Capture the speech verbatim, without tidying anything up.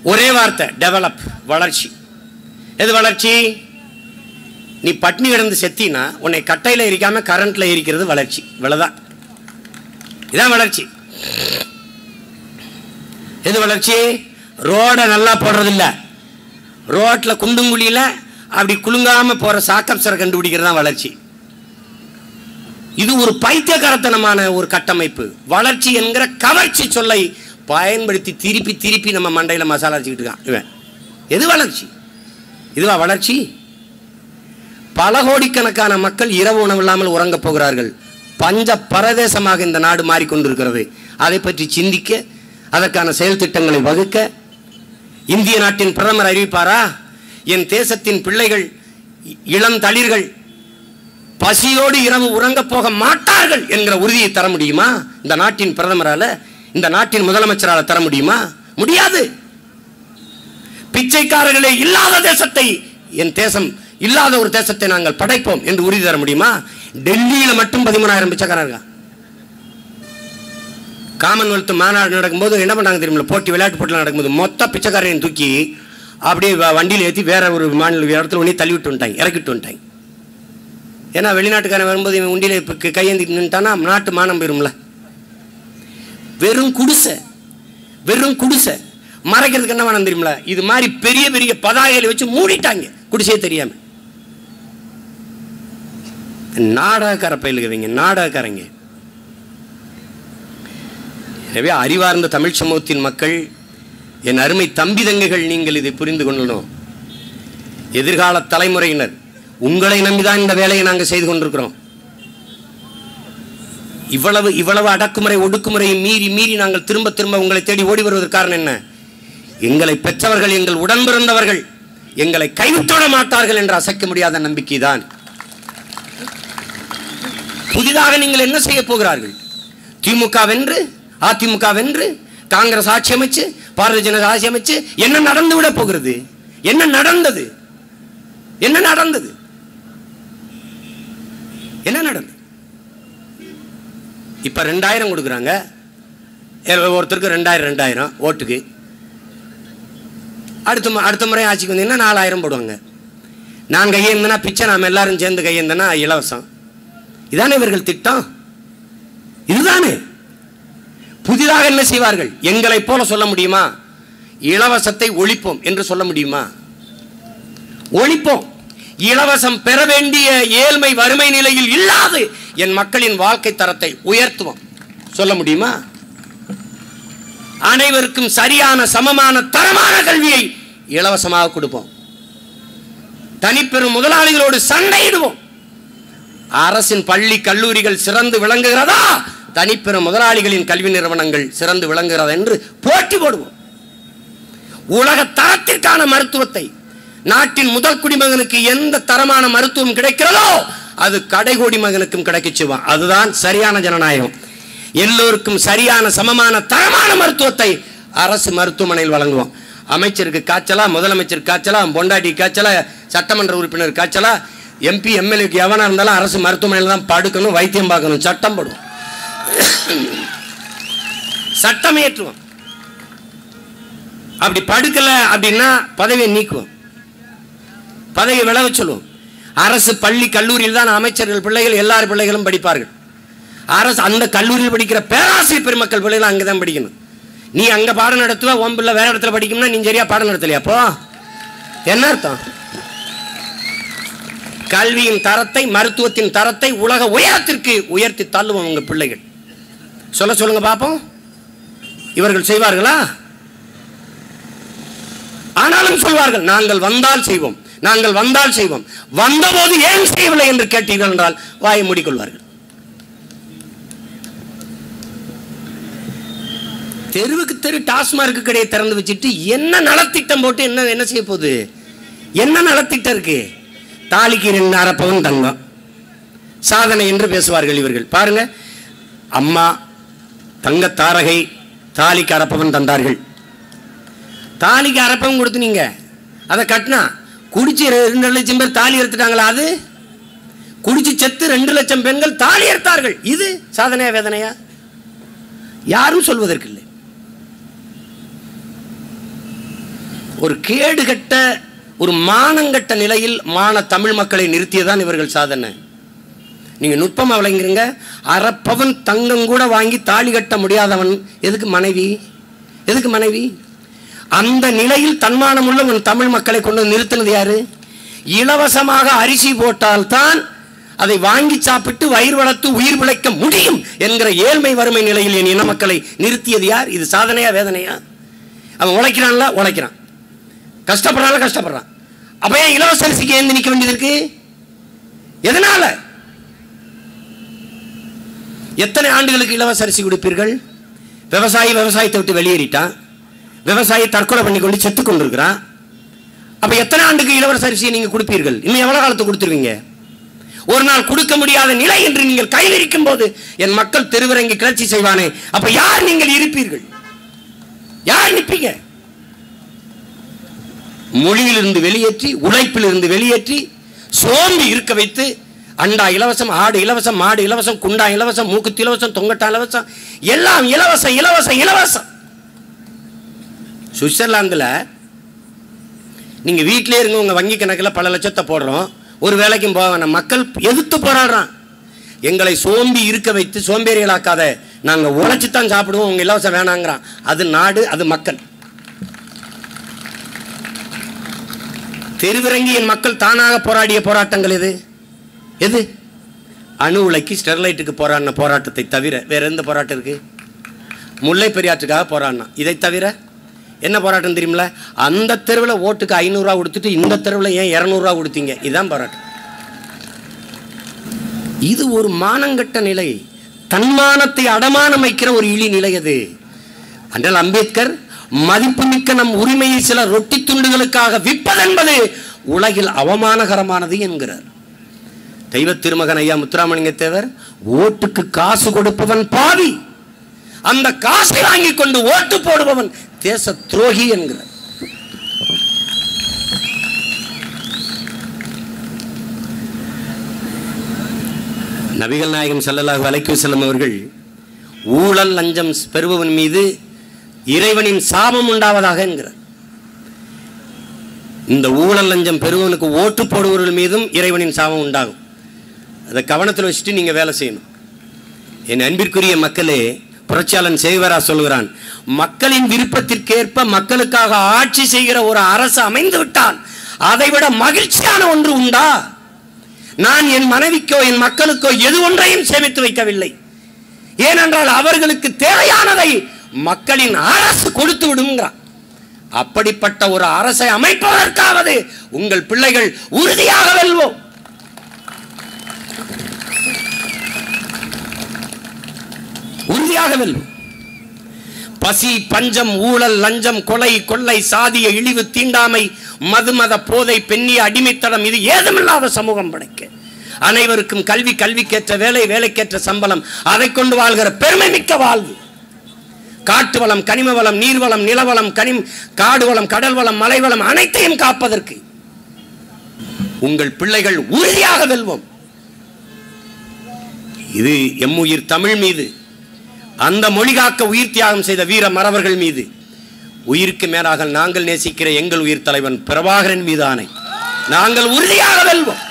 ஒரே வார்த்தை, டெவலப், வளர்ச்சி. எது வளர்ச்சி? நீ பட்னி கிடந்து செத்தினா உன்னை கட்டையில் எரிக்காம கரண்ட்ல எரிக்கிறது வளர்ச்சி. இவ்வளவுதான், இதான் வளர்ச்சி. எது வளர்ச்சி? ரோட நல்லா போடுறதில்ல, ரோட்ல குண்டுங்குழியில அப்படி குலுங்காம போற சாக்கப்சரை கண்டுபிடிக்கிறது தான் வளர்ச்சி. இது ஒரு பைத்தியக்காரத்தனமான ஒரு கட்டமைப்பு. வளர்ச்சி என்கிற கவர்ச்சி சொல்லை பயன்படுத்தி திருப்பி திருப்பி நம்ம மண்டையில மசாலா அடிச்சுக்கிட்டு இருக்கான் இவன். எது வளர்ச்சி? இதுவா வளர்ச்சி? பல கோடிக்கணக்கான மக்கள் இரவு உணவு இல்லாமல் உறங்க போகிறார்கள். பஞ்ச பரதேசமாக இந்த நாடு மாறிக்கொண்டிருக்கிறது. அதை பற்றி சிந்திக்க, அதற்கான செயல் திட்டங்களை வகுக்க இந்திய நாட்டின் பிரதமர் அறிவிப்பாரா? என் தேசத்தின் பிள்ளைகள், இளம் தளிர்கள் பசியோடு இரவு உறங்க போக மாட்டார்கள் என்கிற உறுதியை தர முடியுமா? இந்த நாட்டின் பிரதமரால, இந்த நாட்டின் முதலமைச்சரால தர முடியுமா? முடியாது. பிச்சைக்காரர்களே இல்லாத தேசத்தை, என் தேசம் இல்லாத ஒரு தேசத்தை நாங்கள் படைப்போம் என்று உறுதி தர முடியுமா? டெல்லியில மட்டும் பதிமூணாயிரம் பிச்சைக்காரர்கள். காமன்வெல்த் மாநாடு நடக்கும்போது என்ன பண்ணாங்க தெரியுமா? போட்டி, விளையாட்டு போட்டியில் நடக்கும்போது மொத்த பிச்சைக்காரையும் தூக்கி அப்படியே வண்டியில் ஏற்றி வேற ஒரு மாநில இடத்துல ஒன்றே தள்ளி விட்டு வந்துட்டாங்க, இறக்கிட்டு வந்துட்டாங்க. ஏன்னா வெளிநாட்டுக்காரன் வரும்போது இவன் உண்டியில கையேந்திட்டு நின்ட்டானா நாட்டு மானம் போயிரும்ல. வெறும் குடிசை, வெறும் குடிசை. மறைக்கிறதுக்கு என்ன வேணும் தெரியுமில? இது மாதிரி பெரிய பெரிய பதாகைகளை வச்சு மூடிட்டாங்க, குடிசையே தெரியாம. நாடகக்கார பயிலுகிறீங்க, நாடகக்காரங்க. எனவே அறிவார்ந்த தமிழ் சமூகத்தின் மக்கள், என் அருமை தம்பி தங்கைகள், நீங்கள் இதை புரிந்து கொள்ளணும். எதிர்கால தலைமுறையினர் உங்களை நம்பிதான் இந்த வேலையை நாங்கள் செய்து கொண்டிருக்கிறோம். இவ்வளவு இவ்வளவு அடக்குமுறை ஒடுக்குமுறையை மீறி மீறி நாங்கள் திரும்ப திரும்ப உங்களை தேடி ஓடி வருவதற்கு காரணம் என்ன? எங்களை பெற்றவர்கள், எங்கள் உடன் பிறந்தவர்கள் எங்களை கைவிட்டுவிட மாட்டார்கள் என்ற அசைக்க முடியாத நம்பிக்கை தான். புதிதாக நீங்கள் என்ன செய்ய போகிறார்கள்? திமுக வென்று, அதிமுக வென்று, காங்கிரஸ் ஆட்சி அமைச்சு, பாரதிய ஜனதா ஆட்சி அமைச்சு என்ன நடந்து விட போகிறது? என்ன நடந்தது? என்ன நடந்தது? என்ன நடந்தது? இப்ப ரெண்டாயிரம் கொடுக்குறாங்க ஒருத்தருக்கு, ரெண்டாயிரம் ரெண்டாயிரம் ஓட்டுக்கு. அடுத்த அடுத்த முறை ஆட்சிக்கு வந்தீங்கன்னா நாலாயிரம் போடுவாங்க. நான் கையேந்தனா பிச்சை, நாம் எல்லாரும் சேர்ந்து கையேந்தனா இலவசம். இதானே இவர்கள் திட்டம்? இதுதானே. புதிதாக என்ன செய்வார்கள்? எங்களை போல சொல்ல முடியுமா? இலவசத்தை ஒழிப்போம் என்று சொல்ல முடியுமா? ஒழிப்போம். இலவசம் பெற வேண்டிய ஏழ்மை வறுமை நிலையில் இல்லாது என் மக்களின் வாழ்க்கை தரத்தை உயர்த்துவோம் சொல்ல முடியுமா? அனைவருக்கும் சரியான சமமான தரமான கல்வியை இலவசமாக கொடுப்போம். தனிப்பெரும் முதலாளிகளோடு சண்டையிடுவோம். அரசின் பள்ளி கல்லூரிகள் சிறந்து விளங்குகிறதா, தனிப்பெரும் முதலாளிகளின் கல்வி நிறுவனங்கள் சிறந்து விளங்குகிறதா என்று போட்டி போடுவோம். உலக தரத்திற்கான மருத்துவத்தை, நாட்டின் முதல் குடிமகனுக்கு எந்த தரமான மருத்துவம் கிடைக்கிறதோ அது கடைகோடி மகனுக்கும் கிடைக்க செய்வோம். அதுதான் சரியான ஜனநாயகம். எல்லோருக்கும் சரியான சமமான தரமான மருத்துவத்தை அரசு மருத்துவமனையில் வழங்குவோம். அமைச்சருக்கு காய்ச்சலா, முதலமைச்சர் காய்ச்சலா, பொண்டாட்டி காய்ச்சலா, சட்டமன்ற உறுப்பினர் காய்ச்சலா, எம்பி எம்எல்ஏக்கு எவனா இருந்தாலும் அரசு மருத்துவமனையில் தான் படுக்கணும், வைத்தியம் பார்க்கணும். சட்டம் போடுவோம், சட்டம் ஏற்றுவோம். அப்படி படுக்கல அப்படின்னா பதவியை நீக்குவோம், பதவியை விலக சொல்லுவோம். அரசு பள்ளி கல்லூரியில் தான் அமைச்சர்கள் பிள்ளைகள், எல்லார் பிள்ளைகளும் படிப்பார்கள். அரசு அந்த கல்லூரியில் படிக்கிற பேராசிரியர் பெருமக்கள் பிள்ளைகள் அங்கதான் படிக்கணும். நீ அங்க பாடம் நடத்துவ, உன் பிள்ளை வேற இடத்துல படிக்கணும்னா நீ சரியா பாடம் நடத்தலையா? அப்போ என்ன அர்த்தம்? கல்வியின் தரத்தை, மருத்துவத்தின் தரத்தை உலக உயரத்திற்கு உயர்த்தி தள்ளுவோம் உங்க பிள்ளைகள். சொல்ல சொல்லுங்க பாப்போம், இவர்கள் செய்வார்களா? ஆனாலும் சொல்வார்கள், நாங்கள் வந்தால் செய்வோம், நாங்கள் வந்தால் செய்வோம். வந்தபோது ஏன் செய்யவில்லை என்று கேட்டீர்கள் என்றால் வாயை மூடிக்கொள்வார்கள். தெருவுக்கு தெரு டாஸ்மார்க்கு கடையை திறந்து வச்சுட்டு என்ன நலத்திட்டம் போட்டு என்ன என்ன செய்ய போகுது? என்ன நலத்திட்டம் இருக்கு? தாலிக்கு ரெண்டு அரப்பவன் தங்கம் சாதனை என்று பேசுவார்கள் இவர்கள். பாருங்க, அம்மா தங்க தாரகை தாலிக்கு அரப்பவன் தந்தார்கள். தாலிக்கு அரப்பவன் கொடுத்து நீங்க அதை கட்டினா குடிச்சு ரெண்டு லட்சம் பேர் தாலி எடுத்துட்டாங்களா? அது குடிச்சு செத்து ரெண்டு லட்சம் பெண்கள் தாலி எடுத்தார்கள். இது சாதனையா வேதனையா? யாரும் சொல்வதற்கு இல்லை. ஒரு கேடுகட்ட ஒரு மானங்கட்ட நிலையில் மான தமிழ் மக்களை நிறுத்தியதான் இவர்கள் சாதனை. நீங்க நுட்பமா விளங்குறீங்க. அரைப்பவன் தங்கம் கூட வாங்கி தாலி கட்ட முடியாதவன் எதுக்கு மனைவி? எதுக்கு மனைவி? அந்த நிலையில் தன்மானம் உள்ள உன் தமிழ் மக்களை கொண்டு நிறுத்தினது யாரு? இலவசமாக அரிசி போட்டால் தான் அதை வாங்கி சாப்பிட்டு வயிறு வளர்த்து உயிர் பிழைக்க முடியும் என்கிற ஏழ்மை வறுமை நிலையில் என் இன மக்களை நிறுத்தியது யார்? இது சாதனையா வேதனையா? அவன் உழைக்கிறான்ல, உழைக்கிறான், கஷ்டப்படுறான்ல, கஷ்டப்படுறான். அப்ப ஏன் இலவச அரிசிக்கு ஏந்து நிற்க வேண்டியது இருக்கு? எதனால? எத்தனை ஆண்டுகளுக்கு இலவச அரிசி கொடுப்பீர்கள்? விவசாயி விவசாயத்தை விட்டு வெளியேறிட்டான், விவசாயி தற்கொலை பண்ணி கொண்டு செத்து கொண்டிருக்கிறான். அப்ப எத்தனை ஆண்டுக்கு இலவச அரிசியை நீங்க கொடுப்பீர்கள்? இன்னும் எவ்வளவு காலத்தை கொடுத்துருவீங்க? ஒரு நாள் கொடுக்க முடியாத நிலை என்று நீங்கள் கைவிரிக்கும் போது என் மக்கள் தெருவிறங்கி கிளர்ச்சி செய்வானே, அப்ப யார் நீங்கள் இருப்பீர்கள்? யார் நிற்பீங்க? மொழியிலிருந்து வெளியேற்றி, உழைப்பிலிருந்து வெளியேற்றி, சோம்பி இருக்க வைத்து, அண்டா இலவசம், ஆடு இலவசம், மாடு இலவசம், குண்டா இலவசம், மூக்குத்தி இலவசம், தொங்கட்டா இலவசம், எல்லாம் இலவசம் இலவசம் இலவசம். சுவிட்சர்லாந்துல நீங்க வீட்டிலே இருங்க, உங்க வங்கி கணக்கில் பல லட்சத்தை போடுறோம், ஒரு வேலைக்கும் போக மக்கள் எதிர்த்து போராடுறான். எங்களை சோம்பி இருக்க வைத்து சோம்பேறிகளாக்காத, நாங்க உழைச்சுத்தான் சாப்பிடுவோம், உங்க இலவசம் வேணாங்கிறான். அது நாடு, அது மக்கள். தெருவிறங்கி என் மக்கள் தானாக போராடிய போராட்டங்கள் எது? எது? அணு உலைக்கு, ஸ்டெர்லைட்டுக்கு போராடின போராட்டத்தை தவிர வேற எந்த போராட்டம் இருக்கு? முல்லை பெரியாற்றுக்காக போராடினா. இதை தவிர என்ன போராட்டம் தெரியுமில்ல? அந்த தெருவில் ஓட்டுக்கு ஐநூறுரூவா கொடுத்துட்டு இந்த தெருவில் ஏன் இரநூறுவா கொடுத்தீங்க? இதுதான் போராட்டம். இது ஒரு மானங்கட்ட நிலை, தன்மானத்தை அடமானம் வைக்கிற ஒரு இழி நிலை அது. அண்ணல் அம்பேத்கர் மதிப்புமிக்க நம் உரிமையை சில ரொட்டி துண்டுகளுக்காக விற்பதென்பது உலகில் அவமானகரமானது என்கிறார். தெய்வ திருமகன் ஐயா முத்துராமலிங்க தேவர், ஓட்டுக்கு காசு கொடுப்பவன் பாவி, அந்த காசை வாங்கி கொண்டு ஓட்டு போடுபவன் தேச துரோகி என்கிறார். நபிகள் நாயகம் ஸல்லல்லாஹு அலைஹி வஸல்லம் அவர்கள் ஊழல் லஞ்சம் பெறுபவன் மீது இறைவனின் சாபம் உண்டாவதாக என்கிறார். இந்த ஊழல் லஞ்சம் பெறுவனுக்கு ஓட்டு போடுபவர்கள் மீதும் இறைவனின் சாபம் உண்டாகும். அதை கவனத்தில் வச்சுட்டு நீங்க வேலை செய்யணும். என் அன்பிற்குரிய மக்களே, புரட்சியாளன் சேவரா சொல்கிறான், மக்களின் விருப்பத்திற்கேற்ப மக்களுக்காக ஆட்சி செய்கிற ஒரு அரசு அமைந்து விட்டால் அதைவிட மகிழ்ச்சியான ஒன்று உண்டா? நான் என் மனைவிக்கோ என் மக்களுக்கோ எது ஒன்றையும் சேமித்து வைக்கவில்லை. ஏனென்றால் அவர்களுக்கு தேவையானதை மக்களின் அரசு கொடுத்து விடுங்கிறான். அப்படிப்பட்ட ஒரு அரசை அமைப்பதற்காவது உங்கள் பிள்ளைகள் உறுதியாக வெல்வோம். உறுதியாக வெல்வோம். பசி, பஞ்சம், ஊழல், லஞ்சம், கொலை, கொள்ளை, சாதிய இழிவு, தீண்டாமை, மதுமத போதை, பெண்ணிய அடிமைத்தனம், இது ஏதுமில்லாத சமூகம் படைக்க அனைவருக்கும் கல்வி, கல்விக்கேற்ற வேலை, வேலைக்கேற்ற சம்பளம், அதை கொண்டு வாழ்கிற பெருமை மிக்க வாழ்வு. காட்டு வளம், கனிம வளம், நீர்வளம், நிலவளம், கனிம் காடு வளம், கடல் வளம், மலை வளம் அனைத்தையும் காப்பதற்கு உங்கள் பிள்ளைகள் உறுதியாக வெல்வோம். இது எம்முயிர் தமிழ் மீது, அந்த மொழி காக்க உயிர் தியாகம் செய்த வீர மறவர்கள் மீது, உயிருக்கு மேலாக நாங்கள் நேசிக்கிற எங்கள் உயிர் தலைவன் பிரபாகரன் மீது ஆணை, நாங்கள் உறுதியாக வெல்வோம்.